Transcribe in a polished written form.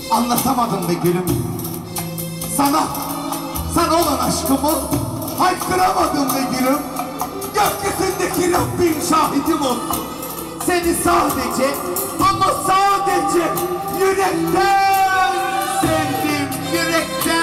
Anlatamadım be gülüm. Sana olan aşkımı haykıramadım be gülüm. Gökyüzündeki Rabbim şahidim olsun. Seni sadece ama sadece yürekten sevdim, yürekten.